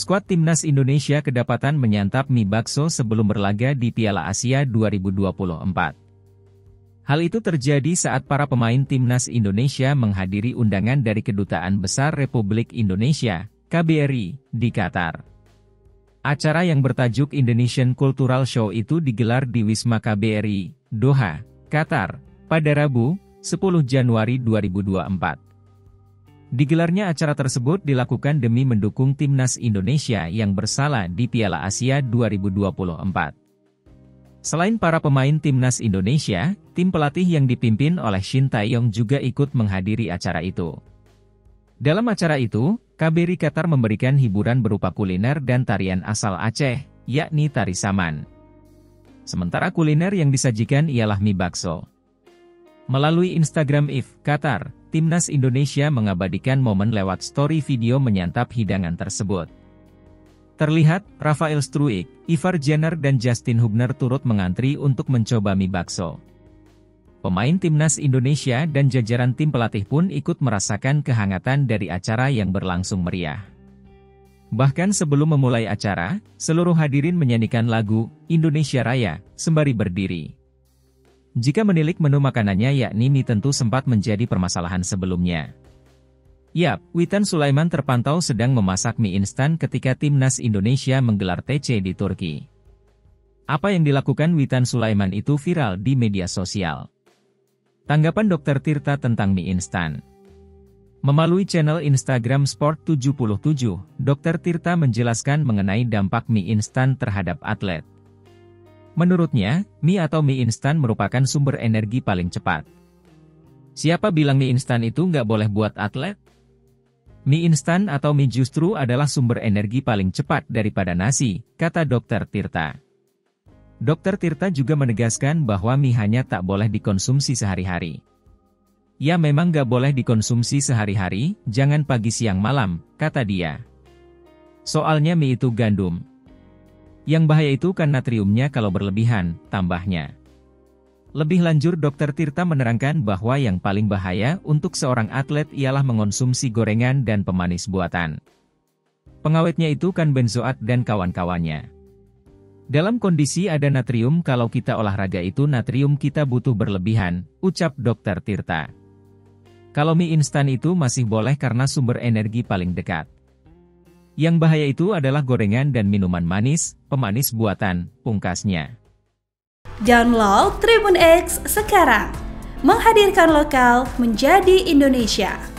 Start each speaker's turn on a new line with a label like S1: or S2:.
S1: Skuad Timnas Indonesia kedapatan menyantap mie bakso sebelum berlaga di Piala Asia 2024. Hal itu terjadi saat para pemain Timnas Indonesia menghadiri undangan dari Kedutaan Besar Republik Indonesia, KBRI, di Qatar. Acara yang bertajuk Indonesian Cultural Show itu digelar di Wisma KBRI, Doha, Qatar, pada Rabu, 10 Januari 2024. Digelarnya acara tersebut dilakukan demi mendukung Timnas Indonesia yang bersalah di Piala Asia 2024. Selain para pemain Timnas Indonesia, tim pelatih yang dipimpin oleh Shin Tae-yong juga ikut menghadiri acara itu. Dalam acara itu, KBRI Qatar memberikan hiburan berupa kuliner dan tarian asal Aceh, yakni tari saman. Sementara kuliner yang disajikan ialah mie bakso. Melalui Instagram IF Qatar, Timnas Indonesia mengabadikan momen lewat story video menyantap hidangan tersebut. Terlihat, Rafael Struijk, Ivar Jenner dan Justin Hubner turut mengantri untuk mencoba mie bakso. Pemain Timnas Indonesia dan jajaran tim pelatih pun ikut merasakan kehangatan dari acara yang berlangsung meriah. Bahkan sebelum memulai acara, seluruh hadirin menyanyikan lagu Indonesia Raya sembari berdiri. Jika menilik menu makanannya yakni mie tentu sempat menjadi permasalahan sebelumnya. Yap, Witan Sulaiman terpantau sedang memasak mie instan ketika Timnas Indonesia menggelar TC di Turki. Apa yang dilakukan Witan Sulaiman itu viral di media sosial. Tanggapan Dr. Tirta tentang mie instan. Melalui channel Instagram Sport77, Dr. Tirta menjelaskan mengenai dampak mie instan terhadap atlet. Menurutnya, mie atau mie instan merupakan sumber energi paling cepat. Siapa bilang mie instan itu nggak boleh buat atlet? Mie instan atau mie justru adalah sumber energi paling cepat daripada nasi, kata Dr. Tirta. Dr. Tirta juga menegaskan bahwa mie hanya tak boleh dikonsumsi sehari-hari. Ya memang nggak boleh dikonsumsi sehari-hari, jangan pagi siang malam, kata dia. Soalnya mie itu gandum. Yang bahaya itu kan natriumnya kalau berlebihan, tambahnya. Lebih lanjut Dr. Tirta menerangkan bahwa yang paling bahaya untuk seorang atlet ialah mengonsumsi gorengan dan pemanis buatan. Pengawetnya itu kan benzoat dan kawan-kawannya. Dalam kondisi ada natrium kalau kita olahraga itu natrium kita butuh berlebihan, ucap Dr. Tirta. Kalau mie instan itu masih boleh karena sumber energi paling dekat. Yang bahaya itu adalah gorengan dan minuman manis, pemanis buatan, pungkasnya.
S2: Download Tribun X sekarang, menghadirkan lokal menjadi Indonesia.